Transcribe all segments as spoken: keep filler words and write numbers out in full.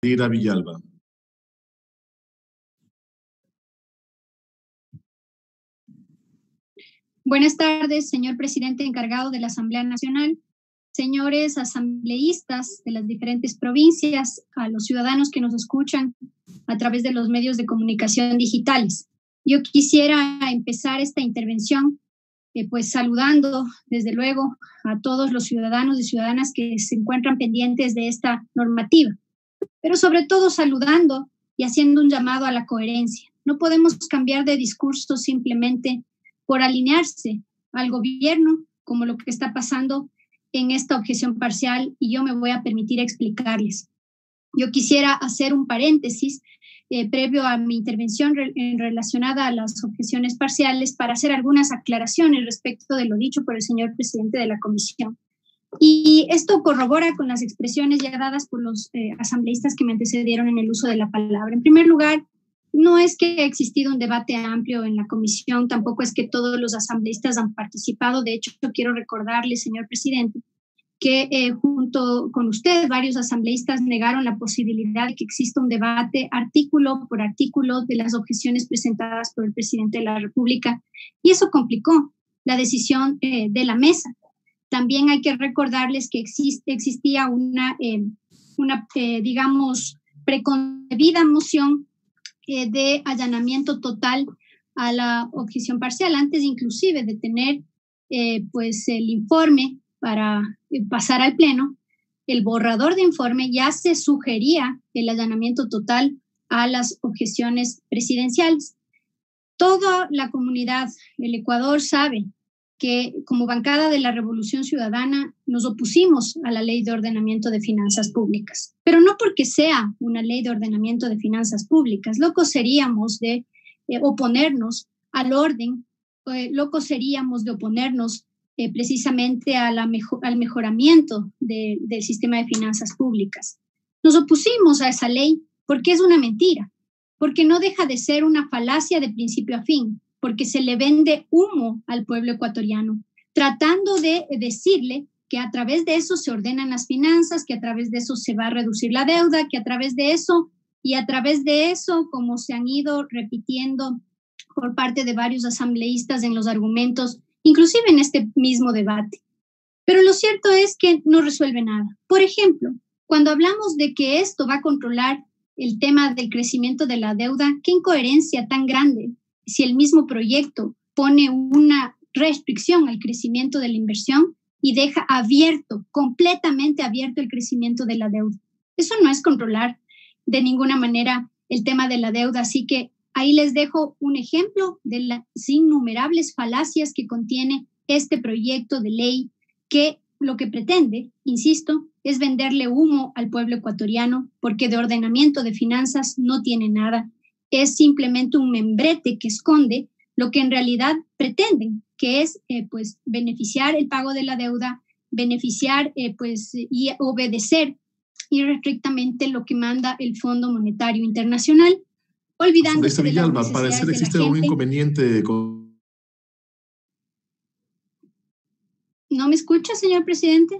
Yadira Villalba. Buenas tardes, señor presidente encargado de la Asamblea Nacional, señores asambleístas de las diferentes provincias, a los ciudadanos que nos escuchan a través de los medios de comunicación digitales. Yo quisiera empezar esta intervención eh, pues saludando desde luego a todos los ciudadanos y ciudadanas que se encuentran pendientes de esta normativa, pero sobre todo saludando y haciendo un llamado a la coherencia. No podemos cambiar de discurso simplemente por alinearse al gobierno, como lo que está pasando en esta objeción parcial, y yo me voy a permitir explicarles. Yo quisiera hacer un paréntesis eh, previo a mi intervención re en relacionada a las objeciones parciales para hacer algunas aclaraciones respecto de lo dicho por el señor presidente de la comisión. Y esto corrobora con las expresiones ya dadas por los eh, asambleístas que me antecedieron en el uso de la palabra. En primer lugar, no es que haya existido un debate amplio en la comisión, tampoco es que todos los asambleístas han participado. De hecho, yo quiero recordarle, señor presidente, que eh, junto con usted varios asambleístas negaron la posibilidad de que exista un debate artículo por artículo de las objeciones presentadas por el presidente de la República, y eso complicó la decisión eh, de la mesa. También hay que recordarles que existe, existía una, eh, una eh, digamos, preconcebida moción eh, de allanamiento total a la objeción parcial, antes inclusive de tener eh, pues el informe para pasar al pleno. El borrador de informe ya se sugería el allanamiento total a las objeciones presidenciales. Toda la comunidad del Ecuador sabe que como bancada de la Revolución Ciudadana nos opusimos a la Ley de Ordenamiento de Finanzas Públicas, pero no porque sea una ley de ordenamiento de finanzas públicas. Locos seríamos de eh, oponernos al orden, eh, locos seríamos de oponernos Eh, precisamente a la mejor, al mejoramiento de, del sistema de finanzas públicas. Nos opusimos a esa ley porque es una mentira, porque no deja de ser una falacia de principio a fin, porque se le vende humo al pueblo ecuatoriano, tratando de decirle que a través de eso se ordenan las finanzas, que a través de eso se va a reducir la deuda, que a través de eso y a través de eso, como se han ido repitiendo por parte de varios asambleístas en los argumentos, inclusive en este mismo debate. Pero lo cierto es que no resuelve nada. Por ejemplo, cuando hablamos de que esto va a controlar el tema del crecimiento de la deuda, qué incoherencia tan grande si el mismo proyecto pone una restricción al crecimiento de la inversión y deja abierto, completamente abierto el crecimiento de la deuda. Eso no es controlar de ninguna manera el tema de la deuda, así que ahí les dejo un ejemplo de las innumerables falacias que contiene este proyecto de ley, que lo que pretende, insisto, es venderle humo al pueblo ecuatoriano, porque de ordenamiento de finanzas no tiene nada. Es simplemente un membrete que esconde lo que en realidad pretenden, que es eh, pues beneficiar el pago de la deuda, beneficiar eh, pues y obedecer irrestrictamente lo que manda el Fondo Monetario Internacional, olvidándose de las necesidades parece de existe la un gente. inconveniente con... ¿No me escucha, señor presidente?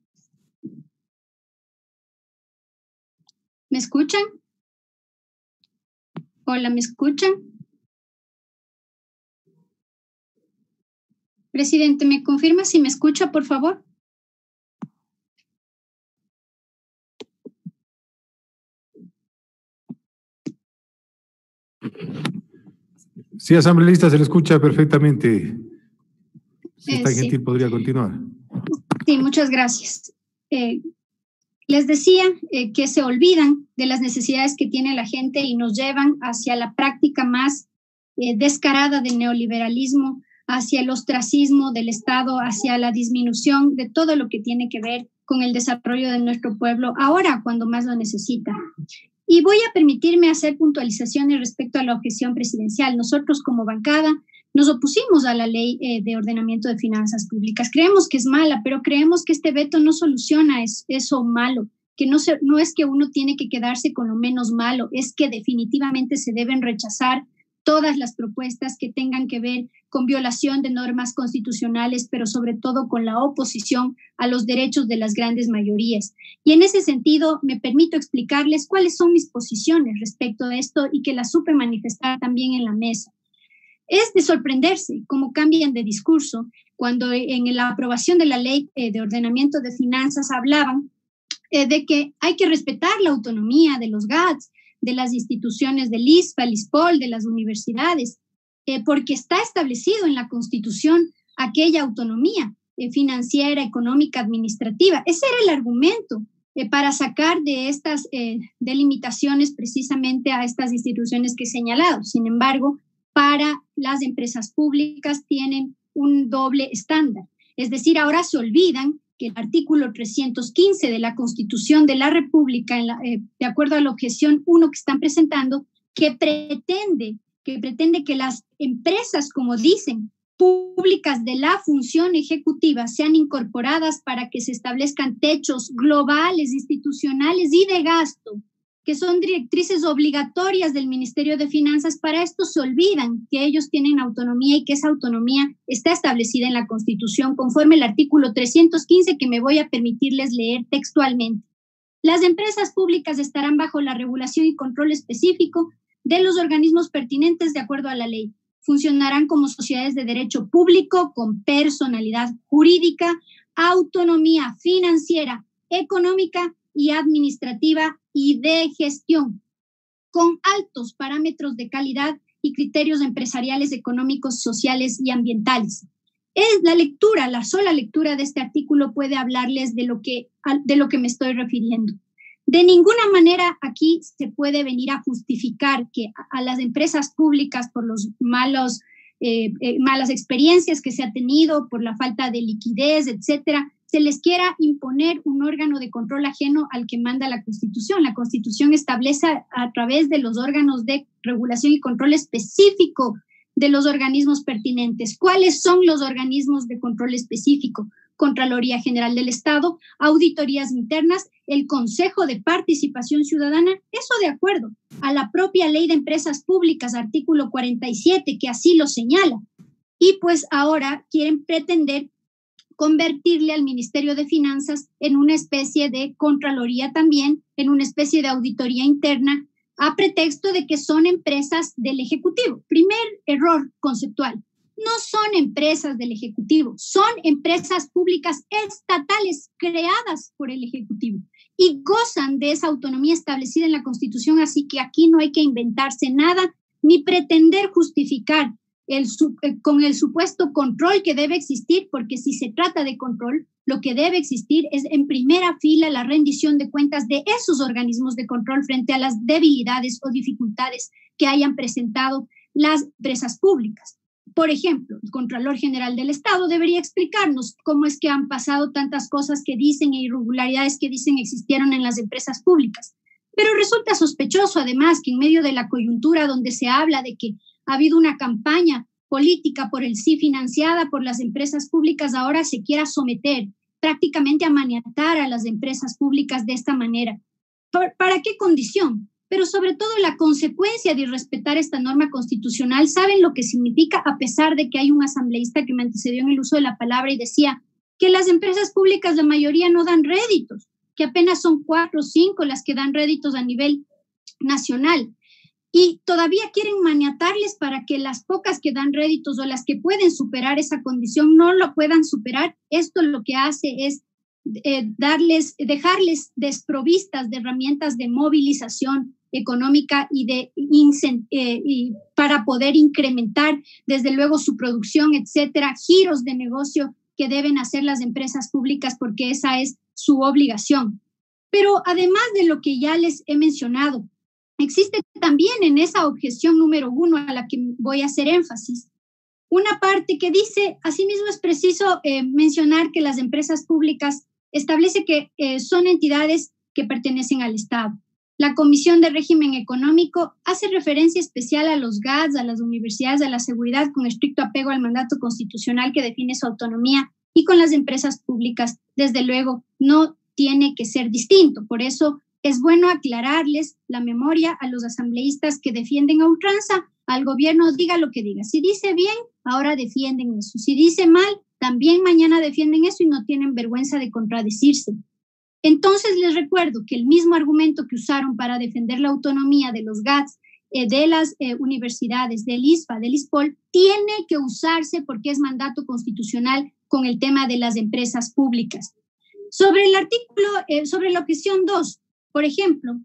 ¿Me escuchan? Hola, ¿me escuchan? Presidente, ¿me confirma si me escucha, por favor? Sí, asambleísta, se le escucha perfectamente. Si está Eh, sí. gentil, podría continuar. Sí, muchas gracias. Eh, les decía eh, que se olvidan de las necesidades que tiene la gente y nos llevan hacia la práctica más eh, descarada del neoliberalismo, hacia el ostracismo del Estado, hacia la disminución de todo lo que tiene que ver con el desarrollo de nuestro pueblo, ahora cuando más lo necesita. Y voy a permitirme hacer puntualizaciones respecto a la objeción presidencial. Nosotros como bancada nos opusimos a la ley eh, de ordenamiento de finanzas públicas. Creemos que es mala, pero creemos que este veto no soluciona es, eso malo, que no, se, no es que uno tiene que quedarse con lo menos malo, es que definitivamente se deben rechazar todas las propuestas que tengan que ver con violación de normas constitucionales, pero sobre todo con la oposición a los derechos de las grandes mayorías. Y en ese sentido, me permito explicarles cuáles son mis posiciones respecto a esto y que las supe manifestar también en la mesa. Es de sorprenderse cómo cambian de discurso cuando en la aprobación de la ley eh, de ordenamiento de finanzas hablaban eh, de que hay que respetar la autonomía de los G A T S, de las instituciones del I S F A, el I S P O L, de las universidades, eh, porque está establecido en la Constitución aquella autonomía eh, financiera, económica, administrativa. Ese era el argumento eh, para sacar de estas eh, delimitaciones precisamente a estas instituciones que he señalado. Sin embargo, para las empresas públicas tienen un doble estándar. Es decir, ahora se olvidan que el artículo trescientos quince de la Constitución de la República, en la, eh, de acuerdo a la objeción uno que están presentando, que pretende, que pretende que las empresas, como dicen, públicas de la función ejecutiva sean incorporadas para que se establezcan techos globales, institucionales y de gasto, que son directrices obligatorias del Ministerio de Finanzas. Para esto se olvidan que ellos tienen autonomía y que esa autonomía está establecida en la Constitución conforme el artículo trescientos quince, que me voy a permitirles leer textualmente. Las empresas públicas estarán bajo la regulación y control específico de los organismos pertinentes de acuerdo a la ley. Funcionarán como sociedades de derecho público con personalidad jurídica, autonomía financiera, económica y administrativa y de gestión, con altos parámetros de calidad y criterios empresariales, económicos, sociales y ambientales. Es la lectura, la sola lectura de este artículo puede hablarles de lo que, de lo que me estoy refiriendo. De ninguna manera aquí se puede venir a justificar que a, a las empresas públicas, por los malos, eh, eh, malas experiencias que se ha tenido, por la falta de liquidez, etcétera, se les quiera imponer un órgano de control ajeno al que manda la Constitución. La Constitución establece a través de los órganos de regulación y control específico de los organismos pertinentes. ¿Cuáles son los organismos de control específico? Contraloría General del Estado, auditorías internas, el Consejo de Participación Ciudadana, eso de acuerdo a la propia Ley de Empresas Públicas, artículo cuarenta y siete, que así lo señala. Y pues ahora quieren pretender convertirle al Ministerio de Finanzas en una especie de Contraloría también, en una especie de auditoría interna, a pretexto de que son empresas del Ejecutivo. Primer error conceptual. No son empresas del Ejecutivo, son empresas públicas estatales creadas por el Ejecutivo y gozan de esa autonomía establecida en la Constitución, así que aquí no hay que inventarse nada ni pretender justificar el, con el supuesto control que debe existir, porque si se trata de control, lo que debe existir es en primera fila la rendición de cuentas de esos organismos de control frente a las debilidades o dificultades que hayan presentado las empresas públicas. Por ejemplo, el Contralor General del Estado debería explicarnos cómo es que han pasado tantas cosas que dicen e irregularidades que dicen existieron en las empresas públicas. Pero resulta sospechoso, además, que en medio de la coyuntura donde se habla de que ha habido una campaña política por el sí financiada por las empresas públicas, ahora se quiera someter, prácticamente a maniatar a las empresas públicas de esta manera. ¿Para qué condición? Pero sobre todo la consecuencia de irrespetar esta norma constitucional, ¿saben lo que significa? A pesar de que hay un asambleísta que me antecedió en el uso de la palabra y decía que las empresas públicas, la mayoría no dan réditos, que apenas son cuatro o cinco las que dan réditos a nivel nacional. Y todavía quieren maniatarles para que las pocas que dan réditos o las que pueden superar esa condición no lo puedan superar. Esto lo que hace es eh, darles, dejarles desprovistas de herramientas de movilización económica y de eh, y para poder incrementar desde luego su producción, etcétera, giros de negocio que deben hacer las empresas públicas porque esa es su obligación. Pero además de lo que ya les he mencionado, existe también en esa objeción número uno a la que voy a hacer énfasis una parte que dice, asimismo es preciso eh, mencionar que las empresas públicas establece que eh, son entidades que pertenecen al Estado. La Comisión de Régimen Económico hace referencia especial a los G A T S, a las universidades, a la seguridad, con estricto apego al mandato constitucional que define su autonomía, y con las empresas públicas, desde luego, no tiene que ser distinto. Por eso es bueno aclararles la memoria a los asambleístas que defienden a ultranza al gobierno, diga lo que diga. Si dice bien, ahora defienden eso. Si dice mal, también mañana defienden eso y no tienen vergüenza de contradecirse. Entonces les recuerdo que el mismo argumento que usaron para defender la autonomía de los G A T S, eh, de las eh, universidades, del I S F A, del ISPOL, tiene que usarse porque es mandato constitucional con el tema de las empresas públicas. Sobre el artículo, eh, sobre la objeción dos, por ejemplo,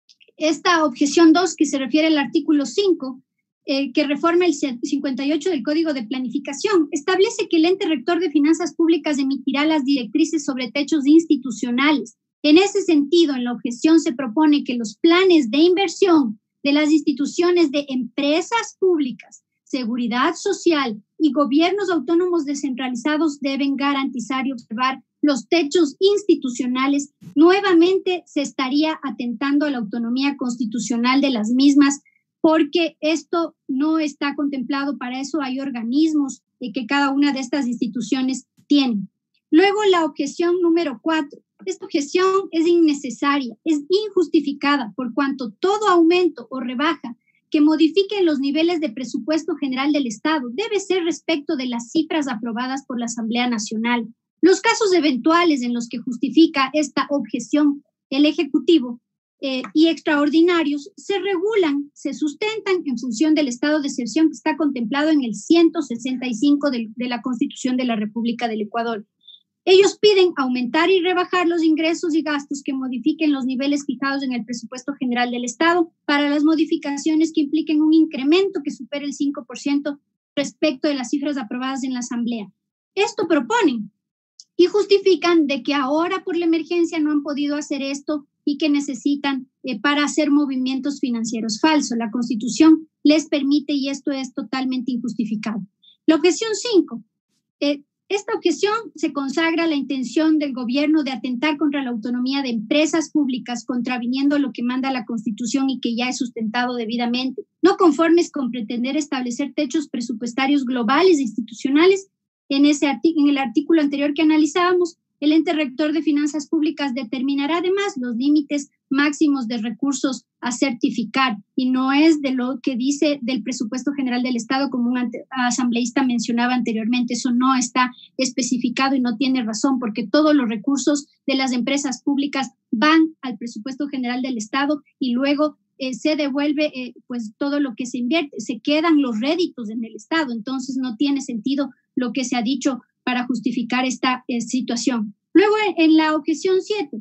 esta objeción dos que se refiere al artículo cinco, eh, que reforma el cincuenta y ocho del Código de Planificación, establece que el ente rector de finanzas públicas emitirá las directrices sobre techos institucionales. En ese sentido, en la objeción se propone que los planes de inversión de las instituciones de empresas públicas, seguridad social y gobiernos autónomos descentralizados deben garantizar y observar los techos institucionales. Nuevamente se estaría atentando a la autonomía constitucional de las mismas, porque esto no está contemplado. Para eso hay organismos que cada una de estas instituciones tiene. Luego, la objeción número cuatro. Esta objeción es innecesaria, es injustificada, por cuanto todo aumento o rebaja que modifiquen los niveles de presupuesto general del Estado debe ser respecto de las cifras aprobadas por la Asamblea Nacional. Los casos eventuales en los que justifica esta objeción el Ejecutivo eh, y extraordinarios se regulan, se sustentan en función del estado de excepción que está contemplado en el ciento sesenta y cinco de, de la Constitución de la República del Ecuador. Ellos piden aumentar y rebajar los ingresos y gastos que modifiquen los niveles fijados en el presupuesto general del Estado para las modificaciones que impliquen un incremento que supere el cinco por ciento respecto de las cifras aprobadas en la Asamblea. Esto proponen y justifican de que ahora por la emergencia no han podido hacer esto y que necesitan eh, para hacer movimientos financieros. Falso, la Constitución les permite y esto es totalmente injustificado. La objeción cinco. Eh, Esta objeción se consagra la intención del gobierno de atentar contra la autonomía de empresas públicas, contraviniendo lo que manda la Constitución y que ya es sustentado debidamente. No conformes con pretender establecer techos presupuestarios globales e institucionales, en, ese en el artículo anterior que analizábamos, el ente rector de finanzas públicas determinará además los límites máximos de recursos a certificar y no es de lo que dice del presupuesto general del Estado, como un ante, asambleísta mencionaba anteriormente. Eso no está especificado y no tiene razón, porque todos los recursos de las empresas públicas van al presupuesto general del Estado y luego eh, se devuelve eh, pues todo lo que se invierte, se quedan los réditos en el Estado. Entonces no tiene sentido lo que se ha dicho para justificar esta eh, situación. Luego, en la objeción siete,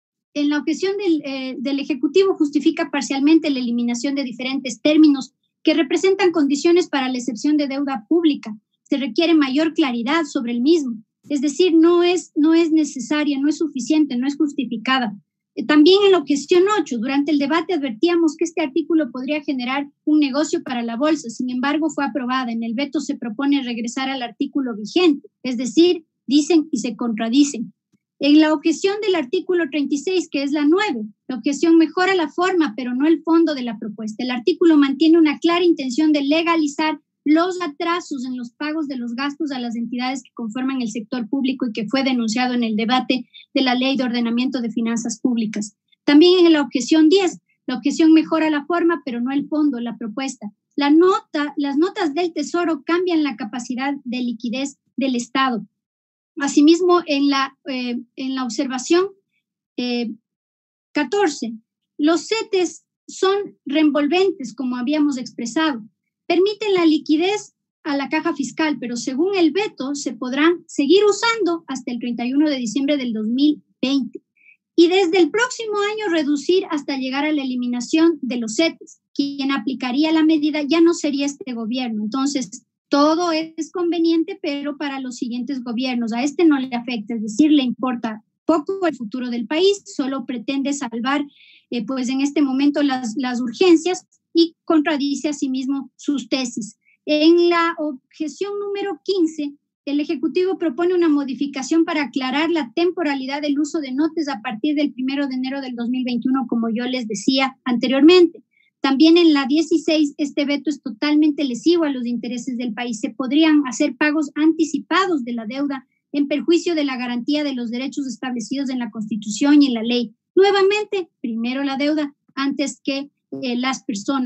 en la objeción del, eh, del Ejecutivo justifica parcialmente la eliminación de diferentes términos que representan condiciones para la excepción de deuda pública. Se requiere mayor claridad sobre el mismo. Es decir, no es, no es necesaria, no es suficiente, no es justificada. También en la objeción ocho, durante el debate advertíamos que este artículo podría generar un negocio para la bolsa, sin embargo fue aprobada. En el veto se propone regresar al artículo vigente, es decir, dicen y se contradicen. En la objeción del artículo treinta y seis, que es la nueve, la objeción mejora la forma, pero no el fondo de la propuesta. El artículo mantiene una clara intención de legalizar los atrasos en los pagos de los gastos a las entidades que conforman el sector público y que fue denunciado en el debate de la Ley de Ordenamiento de Finanzas Públicas. También en la objeción diez, la objeción mejora la forma, pero no el fondo, la propuesta. La nota, las notas del Tesoro cambian la capacidad de liquidez del Estado. Asimismo, en la, eh, en la observación eh, catorce, los CETES son reenvolventes, como habíamos expresado. Permiten la liquidez a la caja fiscal, pero según el veto se podrán seguir usando hasta el treinta y uno de diciembre del dos mil veinte. Y desde el próximo año reducir hasta llegar a la eliminación de los CETES. Quien aplicaría la medida ya no sería este gobierno. Entonces, todo es conveniente, pero para los siguientes gobiernos. A este no le afecta, es decir, le importa poco el futuro del país, solo pretende salvar, eh, pues en este momento, las, las urgencias y contradice asimismo sus tesis. En la objeción número quince, el Ejecutivo propone una modificación para aclarar la temporalidad del uso de notas a partir del primero de enero del dos mil veintiuno, como yo les decía anteriormente. También en la dieciséis, este veto es totalmente lesivo a los intereses del país. Se podrían hacer pagos anticipados de la deuda en perjuicio de la garantía de los derechos establecidos en la Constitución y en la ley. Nuevamente, primero la deuda antes que Eh, las personas.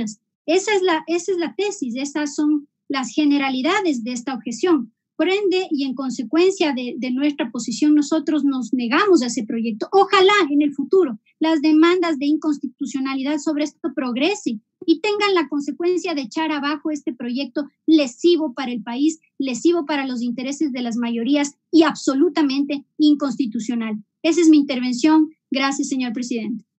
Esa es la, esa es la tesis, esas son las generalidades de esta objeción. Por ende, y en consecuencia de, de nuestra posición, nosotros nos negamos a ese proyecto. Ojalá en el futuro las demandas de inconstitucionalidad sobre esto progresen y tengan la consecuencia de echar abajo este proyecto lesivo para el país, lesivo para los intereses de las mayorías y absolutamente inconstitucional. Esa es mi intervención. Gracias, señor presidente.